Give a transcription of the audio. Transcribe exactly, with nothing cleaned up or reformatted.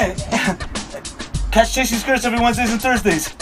yeah. Catch Chasing Skirts every Wednesdays and Thursdays.